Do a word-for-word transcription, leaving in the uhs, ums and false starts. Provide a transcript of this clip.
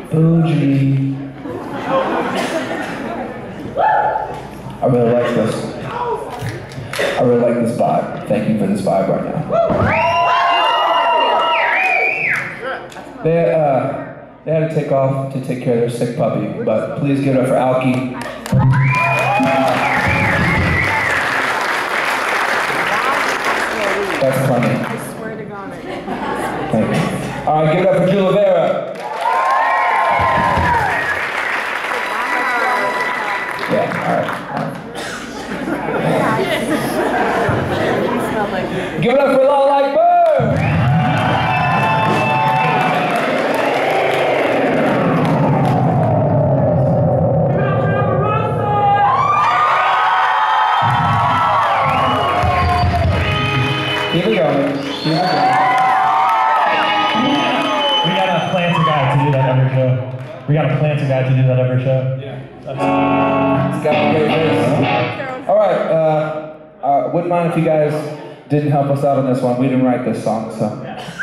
Fuji. I really like this. I really like this vibe. Thank you for this vibe right now. They, uh, they had to take off to take care of their sick puppy, but please give it up for Alki. That's funny. I swear to God. Thank you. All right, give it up for Julia Vera. Yeah, all right. All right. Give it up for Law Like Bird. Keep it going. Keep it going. We gotta plant a guy to do that every show. We gotta plant a guy to do that every show. Yeah. It's got a great bass. All right. Uh, uh, wouldn't mind if you guys didn't help us out on this one. We didn't write this song, so.